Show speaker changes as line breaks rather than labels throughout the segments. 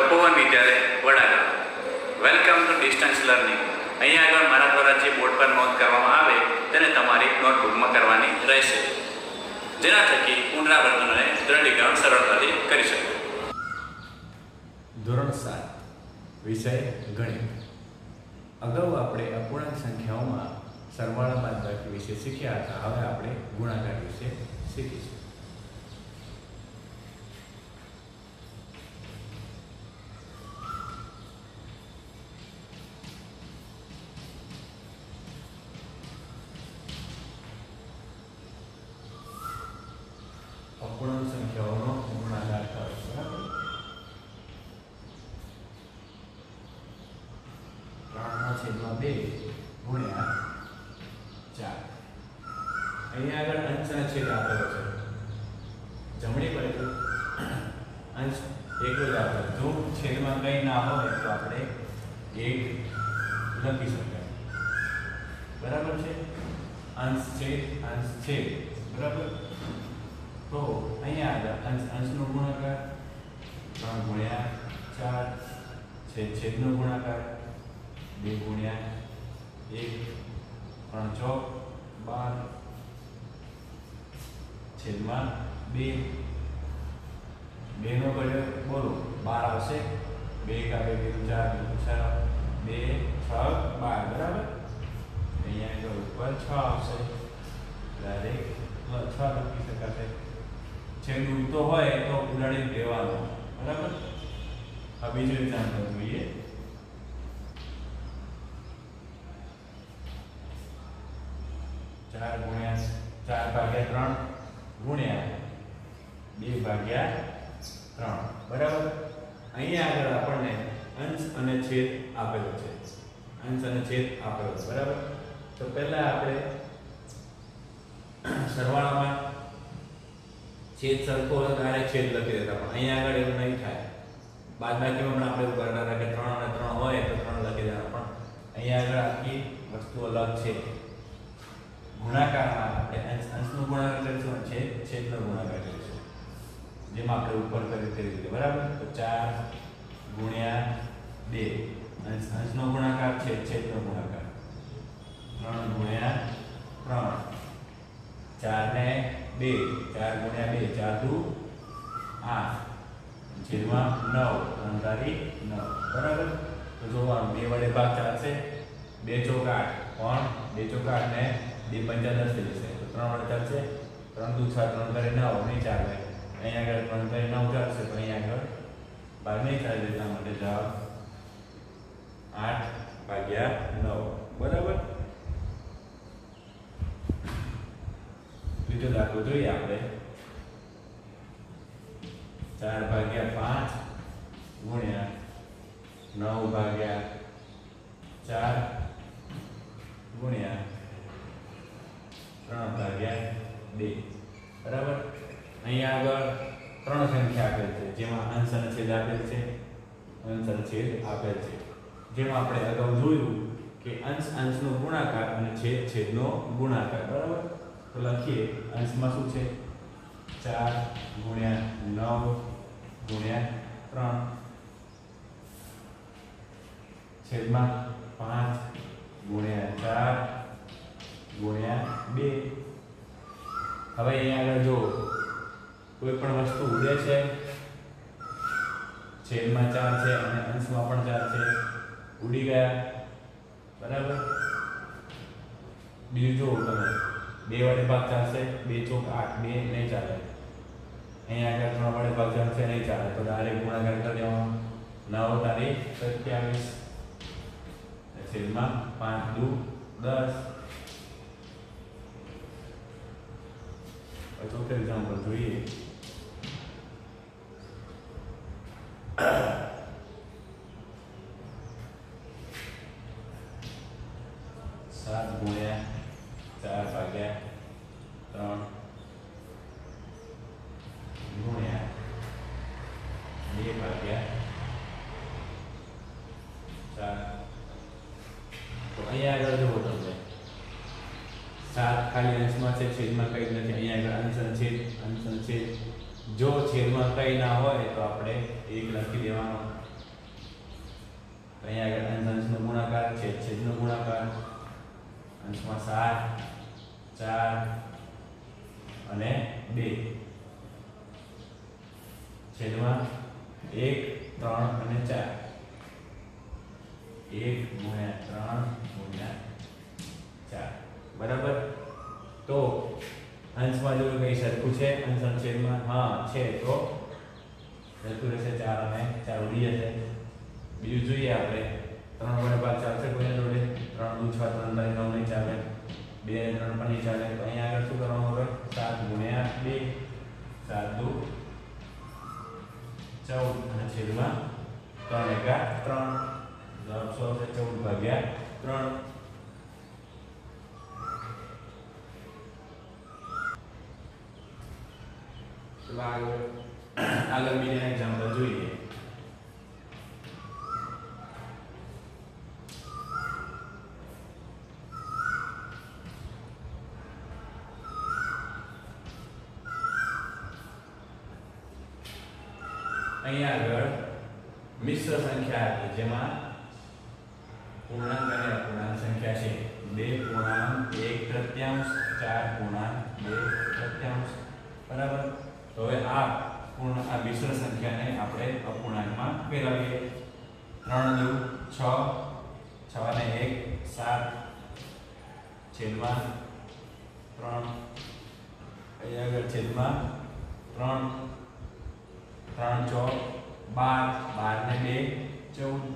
Tapovan Vidyalaya Vadagam. Welcome to distance learning. અહીંયા આગળ મારા દ્વારા જે બોર્ડ પર નોંધ કરવામાં આવે તેને તમારી નોટબુકમાં કરવાની રહેશે, જેના થકી પુનરાવર્તન અને દ્રઢીકરણ સરળતાથી કરી શકો.
ધોરણ 7 વિષય ગણિત. અગાઉ આપણે અપૂર્ણાંક સંખ્યાઓમાં સરવાળા બાદબાકી વિશે શીખ્યા હતા. હવે આપણે ગુણાકાર વિશે શીખીશું. અપૂર્ણાંક સંખ્યાઓનો ગુણાકાર કરો. બરાબર. 3/2 ગુણ્યા 4. અહીંયા આગળ અંશ અને છેદ આપેલો છે. જમણી બાજુ અંશ એકલો જ આપેલો. જો છેદમાં કંઈ ના હોય તો આપણે 1 લખી શકાય. બરાબર છે. અંશ છેદ બરાબર. તો અહીંયા આગળ અંશનો ગુણાકાર 3 ગુણ્યા 4, છેદનો ગુણાકાર 2 ગુણ્યા 1, 3 ચોક 12 છેદમાં 2. 2 નો કર્યો બોલો 12 આવશે. 2 કા 2 4 2 6 12 બરાબર. અહીંયા આગળ ઉપર 6 આવશે. ડાયરેક્ટ 6 લખી શકાશે. છેદ ઉડતો હોય તો ઉડાડી દેવાનો. બરાબર. આ બીજું એક્ઝામ્પલ જોઈએ. 4 ગુણ્યા 4/3 ગુણ્યા 2/3 બરાબર. અહીંયા આગળ આપણને અંશ અને છેદ આપેલો છે. અંશ અને છેદ આપેલો છે બરાબર. તો પહેલા આપણે સરવાળામાં છેદ સરખો હોય તો ડાયરેક્ટ છેદ લખી દેતા, પણ અહીંયા આગળ એવું નહીં થાય. બાદબાકીમાં પણ આપણે એવું કરતા હતા કે 3 અને 3 હોય તો 3 લખી દેતા, પણ અહીંયા આગળ આખી વસ્તુ અલગ છે. ગુણાકારમાં આપણે અંશનો ગુણાકાર કરીશું અને છેદનો ગુણાકાર કરીશું, જેમ આપણે ઉપર કરી તે રીતે બરાબર. તો 4 ગુણ્યા 2 અંશનો ગુણાકાર છે, છેદનો ગુણાકાર 3 ગુણ્યા 3 4 ને 2 4 ગુણ્યા 2 4 દુ 8 છેદમાં 9 3 તારી 9 બરાબર. તો જોવાનું 2 વડે ભાગ ચાલશે. 2 ચોક 8 પણ 2 ચોક 8 ને 2 પંચા 10 થઈ જશે. તો 3 વડે ચાલશે. 3 દુ 6 3 તારી 9 નહીં ચાલે. અહીંયા આગળ 3 તારી 9 ચાલશે, પણ અહીંયા આગળ ભાગ નહીં ચાલે. એટલા માટે જવાબ 8/9 બરાબર. બીજો દાખલો જોઈએ આપણે. 4/5 ગુણ્યા 9/4 ગુણ્યા 3/2 બરાબર. અહીંયા આગળ 3 સંખ્યા આપેલ છે, જેમાં અંશ અને છેદ આપેલ છે. અંશ અને છેદ આપેલ છે. જેમાં આપણે અગાઉ જોયું કે અંશનો ગુણાકાર અને છેદનો ગુણાકાર બરાબર. તો લખીએ. અંશમાં શું છે? 4 ગુણ્યા 9 ગુણ્યા 3 છેદમાં 5 ગુણ્યા 4 ગુણ્યા 2. હવે અહીંયા આગળ જો કોઈ પણ વસ્તુ ઉડે છે, છેદમાં 4 છે અને અંશમાં પણ 4 છે, ઉડી ગયા બરાબર. બીજું જો તમે 2 વડે ભાગ ચાલશે. 2 ચોક 8 2 નહીં ચાલે. અહીંયા આગળ 3 વડે ભાગ ચાલશે નહીં ચાલે. તો ડાયરેક્ટ ગુણાકાર કરી દેવાનો. 9 તારી 27 છેદમાં 5 દુ 10. ચોથું એક્ઝામ્પલ જોઈએ. 7 ગુણ્યા 4/3 ગુણ્યા 2/4. તો અહીંયા આગળ જુઓ તમને 7 ખાલી અંશમાં છે, છેદમાં કંઈ નથી. અહીંયા આગળ અંશ અને છેદ. જો છેદમાં કંઈ ના હોય તો આપણે 1 લખી દેવાનો. અહીંયા આગળ અંશ અંશનો ગુણાકાર, છેદ છેદનો ગુણાકાર, અંશમાં 7, 4 અને 2, છેદમાં 1, 3 અને 4, 1 ગુણ્યા 3 ગુણ્યા 4, બરાબર. તો અંશમાં જો કઈ સરખું છે, અંશ અને છેદમાં હા છે, તો જતું રહેશે 4 અને 4 ઉડી જશે. બીજું જોઈએ આપણે, 3 વડે ભાગ ચાલશે કોઈના જોડે? 3 દુ 6, 3 તારી 9 નહીં ચાલે, 2 અને 3 પણ નહીં ચાલે. તો અહીંયા આગળ શું કરવાનું હવે? 7 ગુણ્યા 2, 7 દુ 14 અને છેદમાં 3 એકા 3, જવાબ શું આવશે? 14 ભાગ્યા 3. ચલો આગળ બીજા એક્ઝામ્પલ જોઈએ. અહીંયા આગળ મિશ્ર સંખ્યા આપી, જેમાં પૂર્ણાંક અને અપૂર્ણાંક સંખ્યા છે. 2 પૂર્ણાંક 1 તૃતીયાંશ, 4 પૂર્ણાંક 2 તૃતીયાંશ, બરાબર. તો હવે આ મિશ્ર સંખ્યાને આપણે અપૂર્ણાંકમાં ફેરવીએ. 3 દુ 6, 6 ને 1 7, છેદમાં 3, અહીંયા આગળ છેદમાં 3, 3 ચોક 12, 12 ને 2 14,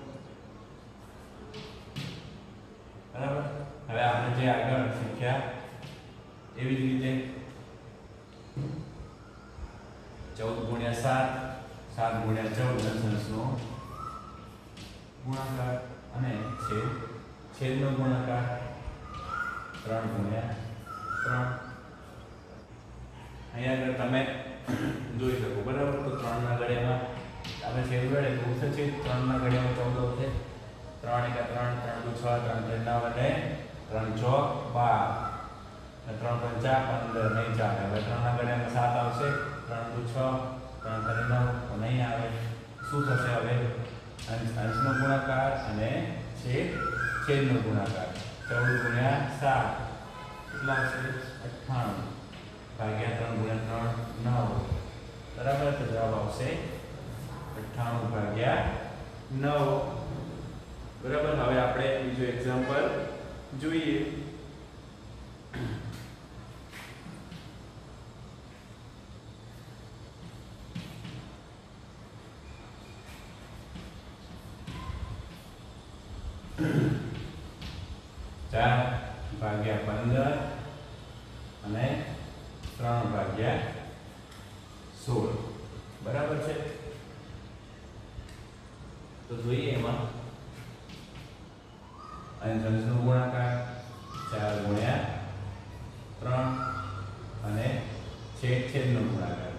બરાબર. હવે આપણે જે આગળ શીખ્યા એવી જ રીતે 14 ગુણ્યા 7, 7 ગુણ્યા 14 અંશનો ગુણાકાર અને છેદનો ગુણાકાર, 3 ગુણ્યા 3. અહીંયા આગળ તમે જોઈ શકો, બરાબર. તો 3 ના ઘડિયામાં આપણે છેદ વડે તો થશે, 3 ના ઘડિયામાં 14 થશે, 3 એકા 3, 3 દુ 6, 3 3 9 અને 3 ચોક 12 અને 3 પંચા 15 નહીં ચાલે. હવે 3 ના ઘડિયામાં 7 આવશે, 3 દુ 6, 3 3 9 તો નહીં આવે. શું થશે હવે? અંશનો ગુણાકાર અને છેદનો ગુણાકાર. 14 ગુણ્યા 7 કેટલા આવશે? 98 ભાગ્યા 3 ગુણ્યા 3 9, બરાબર. તો જવાબ આવશે 98 ભાગ્યા 9, બરાબર. હવે આપણે બીજું એક્ઝામ્પલ જોઈએ. ચાર ભાગ્યા 15 અને 3 ભાગ્યા 16, બરાબર છે. તો જોઈએ એમાં અંશનો ગુણાકાર 4 ગુણ્યા 3 અને છેદનો ગુણાકાર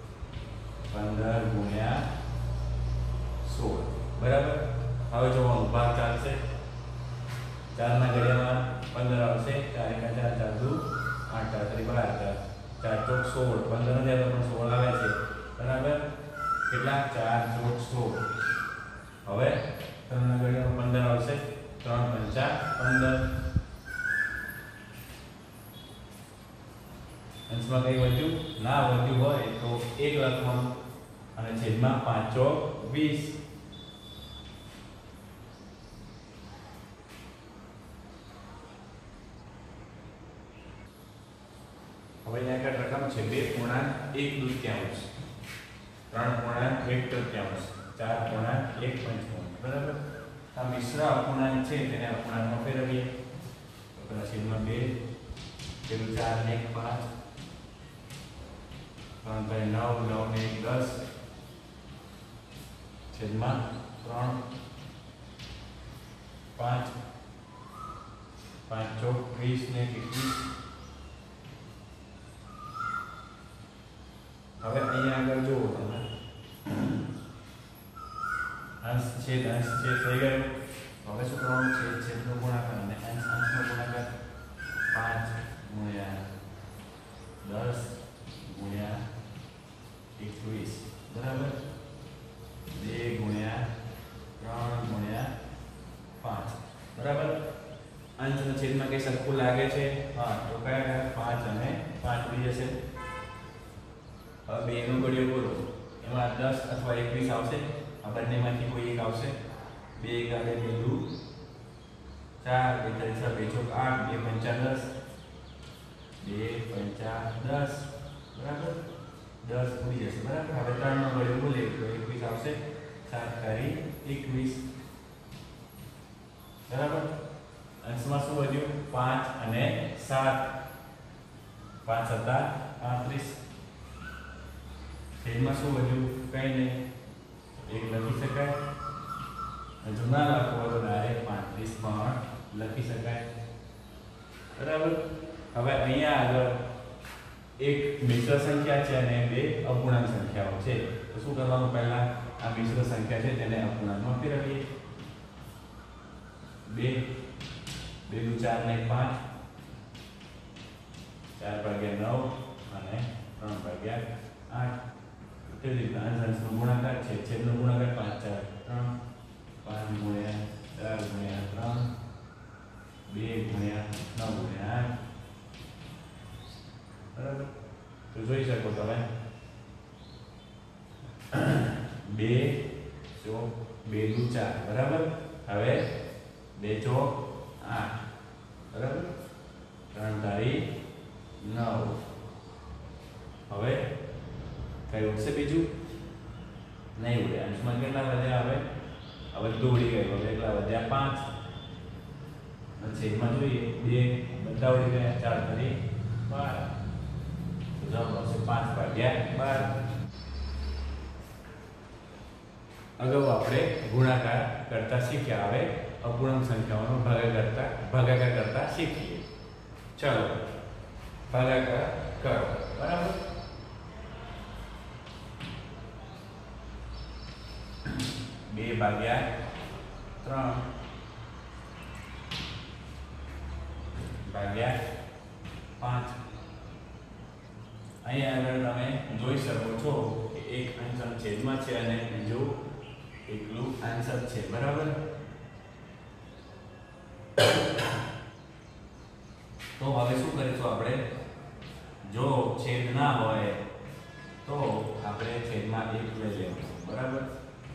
15 ગુણ્યા 16, બરાબર. હવે જોવાનું ભાગ ચાલશે. 4 ના ઘડિયામાં 15 આવશે, 4 એકા 4, 4 દુ 8, 4 3 12, 4 ચોક 16, 15 ને પણ 16 આવે છે, બરાબર. કેટલા? 4 ચોક 16. હવે 3 ના ઘડિયામાં 15 આવશે, 3 પંચા 15. અંશમાં કઈ વધ્યું? ના વધ્યું હોય તો 1 લખવાનું અને છેદમાં 5 ચોક 20. હવે અહીંયા આગળ રકમ છે 2 પૂર્ણાંક 1 દૂતીયાંશ, 3 પૂર્ણાંક 1 તૃતીયાંશ, 4 પૂર્ણાંક 1 પંચમાંશ, બરાબર. આ મિશ્ર અપૂર્ણાંક છે તેને અપૂર્ણાંકમાં ફેરવીએ. તો પેલા છેદમાં 2, પેલું 4 ને 1 5, 3 3 9, 9 ને 1 10, છેદમાં 3, 5, 5 ચોક 20 ને 21. હવે અહીંયા આગળ જુઓ તમે, અંશ છેદ થઈ ગયો. હવે શું કરવાનું છે? છેદનો ગુણાકાર અને અંશનો ગુણાકાર. 5 ગુણ્યા 10 ગુણ્યા 21, બરાબર. 2 ગુણ્યા 3 ગુણ્યા એવું લાગે છે? હા, તો કયા 5 અને 5 ઉડી જશે. હવે બેનો ગળ્યો બોલો, એમાં 10 અથવા 21 આવશે. આ બંનેમાંથી કોઈ એક આવશે. 2 ગાડે 2 દૂ 4 2 3 6 2 ચોક 8 2 5 10 2 5 10 બરાબર. 10 ઉડી જશે બરાબર. હવે 3 નો ગળ્યો બોલે તો 21 આવશે. 7 તારી 21 બરાબર. અંશમાં શું વધ્યું? 5 અને 7. 5 હતા 35. છેદમાં શું વધ્યું? કઈ નહીં, 1 લખી શકાય. જો ના લખવો તો ડાયરેક્ટ 35 પણ લખી શકાય બરાબર. હવે અહીંયા આગળ એક મિશ્ર સંખ્યા છે અને બે અપૂર્ણાંક સંખ્યાઓ છે. તો શું કરવાનું? પહેલા આ મિશ્ર સંખ્યા છે તેને અપૂર્ણાંકમાં ફેરવીએ. 2 2 દુ 4 ને 5 4 ભાગ્યા 9 અને 3 ભાગ્યા 8. તેવી રીતના અંશનો ગુણાકાર છે, છેદનો ગુણાકાર 5 4 3 5 ગુણ્યા 4 ગુણ્યા 3 2 ગુણ્યા 9 ગુણ્યા 8 બરાબર. તો જોઈ શકો તમે 2 ચોક 2 દુ 4 બરાબર. હવે 2 ચોક 8 બરાબર. 3 તારી 9. હવે કઈ ઉડશે? બીજું નહીં ઉડે. અંશમાં કેટલા વધ્યા? હવે બધું ઉડી ગયું. હવે એટલા વધ્યા 5. છેદમાં જોઈએ 2 બધા ઉડી ગયા. 4 તારી 12. તો જવાબ આવશે 5 ભાગ્યા 12. અગાઉ આપણે ગુણાકાર કરતા શીખ્યા. હવે અપૂર્ણાંક સંખ્યાઓનો ભાગાકાર કરતા શીખીએ. ચાલો ભાગાકાર કરો બરાબર. 2 ભાગ્યા 3 ભાગ્યા 5. અહીંયા આગળ તમે જોઈ શકો છો કે એક અંશ છેદમાં છે અને બીજું એકલું અંશ છે બરાબર. તો હવે શું કરીશું આપણે? જો છેદ ના હોય તો આપણે છેદમાં 1 લઈ લેવાનું બરાબર.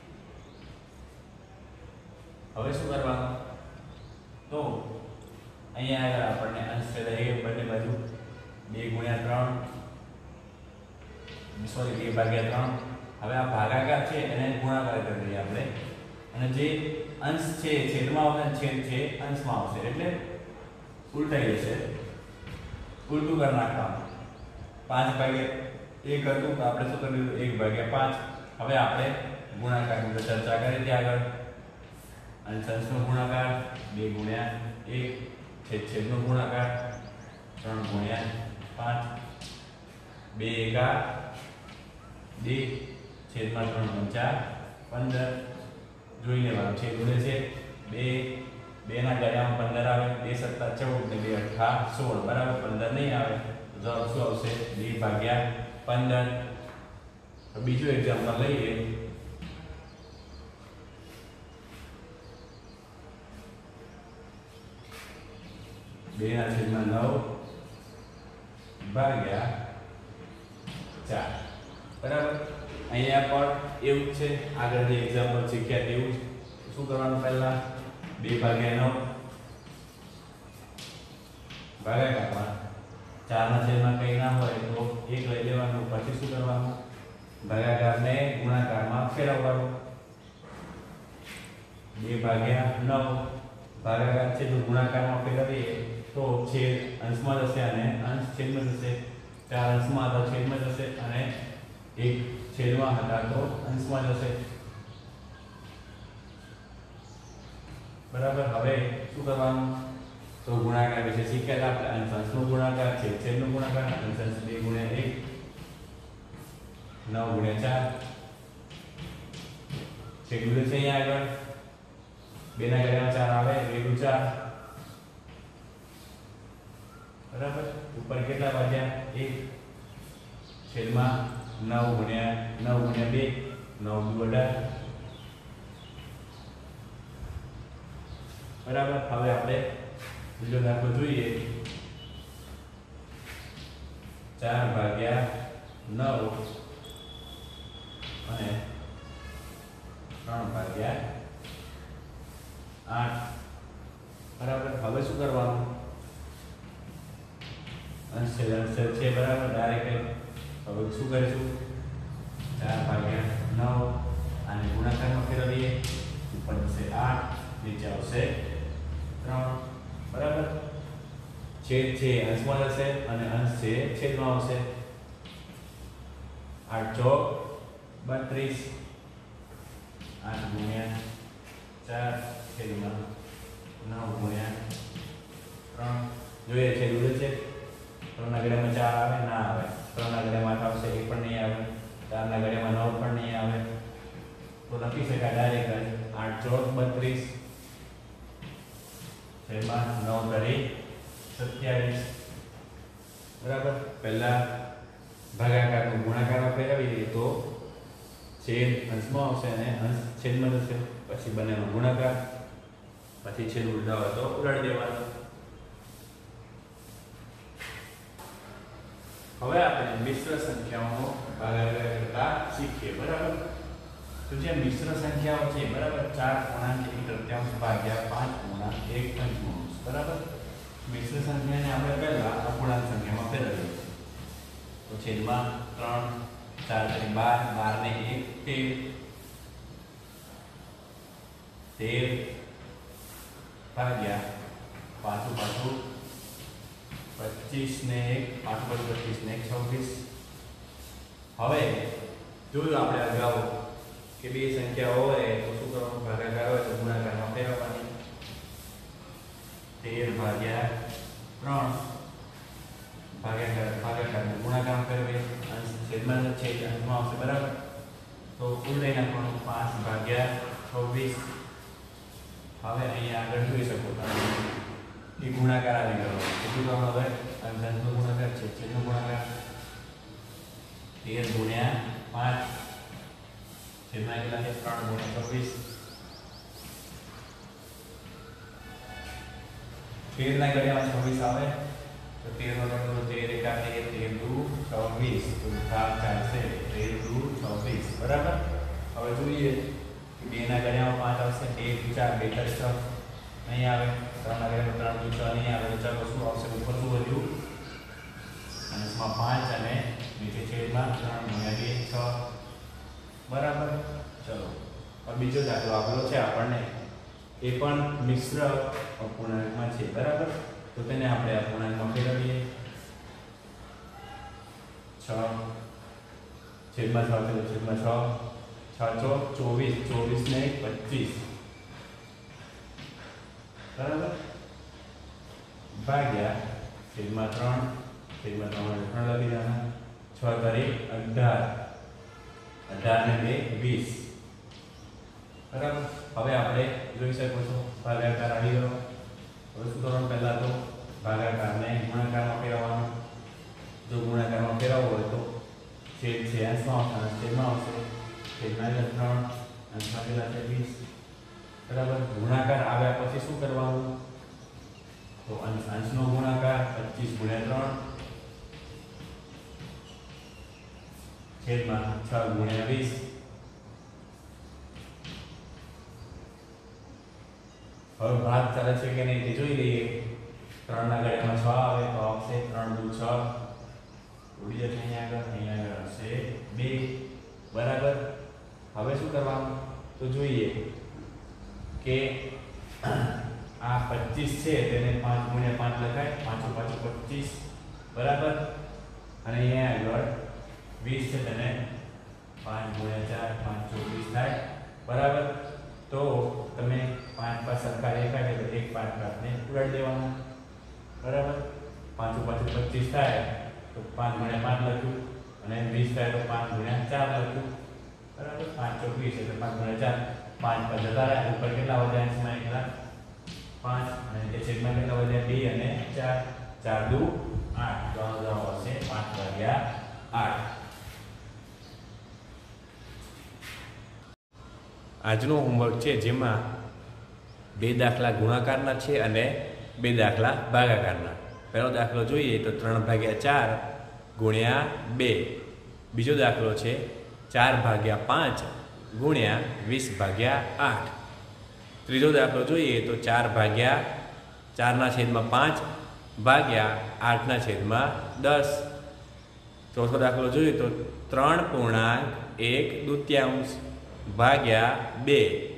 હવે શું કરવાનું? તો અહીંયા આગળ આપણને અંશ છે એ બંને બાજુ 2 ગુણ્યા 3 સોરી 2 ભાગ્યા 3. હવે આ ભાગાકાર છે એને ગુણાકાર કરી દઈએ આપણે. અને જે અંશ છે છેદમાં આવશે, છેદ છે અંશમાં આવશે, એટલે ઉલટાઈ જશે. ઉલટું કરી નાખવાનું. 5 ભાગ્યા 1 હતું તો આપણે શું કર્યું? 1 ભાગ્યા 5. હવે આપણે ગુણાકારની તો ચર્ચા કરી હતી આગળ. અંશનો ગુણાકાર 2 ગુણ્યા 1, છેદનો ગુણાકાર 3 ગુણ્યા 5. 2 એકા 2, છેદમાં 3 પંચા 15. જોઈ લેવાનું. છેદ ઉડે છે 2 2 ના ગાળામાં 15 આવે. 2 સત્તા 14 ને 2 અઠ્ઠા 16 બરાબર. 15 નહીં આવે તો જવાબ શું આવશે? 2 ભાગ્યા 15. તો બીજું એક્ઝામ્પલ લઈએ. 2 ના છેદમાં 9 ભાગ્યા 4 બરાબર. અહીંયા પણ એવું જ છે. આગળ જે એક્ઝામ્પલ શીખ્યા તેવું જ. શું કરવાનું? પહેલા 2 ભાગ્યા 9 ભાગાકારમાં 4 ના છેદમાં કંઈ ના હોય તો 1 લઈ લેવાનું. પછી શું કરવાનું? ભાગાકારને ગુણાકારમાં ફેરવવાનું. 2 ભાગ્યા 9 ભાગાકાર છે જો ગુણાકારમાં ફેરવીએ તો છેદ અંશમાં જશે અને અંશ છેદમાં જશે. 4 અંશમાં હતા છેદમાં જશે અને 1 છેદમાં હતા તો અંશમાં જશે બરાબર. હવે શું કરવાનું? તો ગુણાકાર વિશે શીખ્યા હતા આપણે. અંશનો ગુણાકાર છે છેદનો ગુણાકાર. અંશ 2 ગુણ્યા 1 9 ગુણ્યા 4. છેદ ઉડે છે અહીંયા આગળ. 2 ના ઘડિયામાં 4 આવે 2 દુ 4 બરાબર. ઉપર કેટલા ભાગ્યા? 1 છેદમાં 9 ગુણ્યા 2 9 દુ 18 બરાબર. હવે આપણે બીજો દાખલો જોઈએ. 4/9 અને 3/8. બરાબર. હવે શું કરવાનું? અંશ છે બરાબર. ડાયરેક્ટ હવે શું કરીશું? 4/9 આને ગુણાકારમાં ફેરવીએ. ઉપર જશે 8, નીચે આવશે 3. બરાબર. છેદ છે અંશમાં જશે અને અંશ છે છેદમાં આવશે. 8 ચોક 32, 8 ગુણ્યા 4 છેદમાં 9 ગુણ્યા 3. જોઈએ છેદ ઉડે છે. 3 ના ઘડિયામાં 4 આવે? ના આવે. 3 ના ઘડિયામાં 8 આવશે? એ પણ નહીં આવે. 4 ના ઘડિયામાં 9 પણ નહીં આવે. તો લખી શકાય ડાયરેક્ટ 8 ચોક 32 છેદમાં 9 તારીખ 27. બરાબર. પહેલા ભાગાકારનો ગુણાકારમાં ફેરવીએ તો છેદ અંશમાં આવશે અને અંશ છેદમાં જશે. પછી બંનેનો ગુણાકાર, પછી છેદ ઉલટાવો તો ઉડાડી દેવાનો. હવે આપણે મિશ્ર સંખ્યાઓનો ભાગાકાર કરતા શીખીએ. બરાબર. તો જે મિશ્ર સંખ્યાઓ છે બરાબર 4.1 ભાગ્યા 5.1 બરાબર. મિશ્ર સંખ્યાને આપણે પહેલા અપૂર્ણાંક સંખ્યામાં ફેરવીએ તો છેદમાં 3, 4 × 12, 12 ને 1 13 ભાગ્યા 5 25 ને 1 5 25 ને 26. હવે જોયું આપણે અગાઉ કે બે સંખ્યાઓ હોય તો શું કરવાનું? ભાગાકાર હોય તો ગુણાકારમાં ફેરવવાની. 13 ભાગ્યા 3 ભાગાકારને ગુણાકારમાં ફેરવીએ. અંશ છેદમાં છે અંશમાં આવશે. બરાબર. તો ઉલટાઈ નાખવાનું 5 ભાગ્યા 26. હવે અહીંયા આગળ જોઈ શકો તમે એ ગુણાકાર આવી ગયો. કેટલું કરવાનું હવે? અંશનો ગુણાકાર છે છેદનો ગુણાકાર. 13 ગુણ્યા 5 છેદમાં કેટલા છે? 3 ગુણ્યા 26. 13 ના ઘડિયામાં 26 આવે તો 13 નો ઘડિયો 13 એકા 13 દુ 26 તો ભાગ ચાલશે 13 દુ 26. બરાબર. હવે જોઈએ કે 2 ના ઘડિયામાં 5 આવશે. 1 4 2 4 6 અહીં આવે. 3 ના ઘડિયામાં 3 2 6 નહીં આવે. તો ચાલો શું આવશે? ઉપર શું વધ્યું? અંશમાં 5 અને નીચે છેદમાં 3 ગુણ્યા 2 6. બરાબર. ચલો હવે બીજો દાખલો આપેલો છે આપણને. એ પણ મિશ્ર અપૂર્ણાંકમાં છે. બરાબર. તો તેને આપણે અપૂર્ણાંકમાં ફેરવીએ. 6 છેદમાં 6 છે છેદમાં 6 6 ચોક 24 24 ને 25. બરાબર. ભાગ્યા છેદમાં 3 છેદમાં 3 લખી દેવાના. 6 તારીખ 18 18 ને 2 20. બરાબર. હવે આપણે જોઈ શકો છો ભાગાકાર આવી ગયો. હવે શું કરવાનું? પહેલા તો ભાગાકારને ગુણાકારમાં ફેરવવાનો. જો ગુણાકારમાં ફેરવવો હોય તો છેદ છે અંશમાં આવશે, છેદમાં આવશે. છેદમાં 3 અંશમાં કેટલા છે? 20. બરાબર. ગુણાકાર આવ્યા પછી શું કરવાનું? તો અંશનો ગુણાકાર 25 ગુણ્યા 3 છેદમાં 6 ગુણ્યા 20. હવે ભાગ ચાલે છે કે નહીં તે જોઈ લઈએ. 3 ના ઘડિયામાં 6 આવે તો આવશે 3 દુ 6 ઉડી જશે. અહીંયા આગળ હશે 2. બરાબર. હવે શું કરવાનું? તો જોઈએ કે આ 25 છે તેને 5 ગુણ્યા 5 લખાય. 5 5 25. બરાબર. અને અહીંયા આગળ 20 છે તેને 5 ગુણ્યા 4 5 24 થાય. બરાબર. તો તમે 5 5 સરખા દેખાય તો 1 5 ને ઉડાડી દેવાના. બરાબર. 5 5 25 થાય તો 5 ગુણ્યા 5 લખ્યું અને 20 થાય તો 5 ગુણ્યા 4 લખ્યું. બરાબર. 5 ચોક 20 એટલે 5 ગુણ્યા 4 5 5 જતા રહ્યા. ઉપર કેટલા વધ્યા? અંશમાં કેટલા? 5 અને તે છેદમાં કેટલા વધ્યા? 2 અને 4 4 દુ 8. તો આનો જવાબ આવશે 5/8. આજનો હોમવર્ક છે જેમાં બે દાખલા ગુણાકારના છે અને બે દાખલા ભાગાકારના. પહેલો દાખલો જોઈએ તો 3/4 ગુણ્યા 2. બીજો દાખલો છે 4/5 ગુણ્યા 20/8. ત્રીજો દાખલો જોઈએ તો 4/4/5 ભાગ્યા 8/10. ચોથો દાખલો જોઈએ તો 3.1 ભાગ્યા 2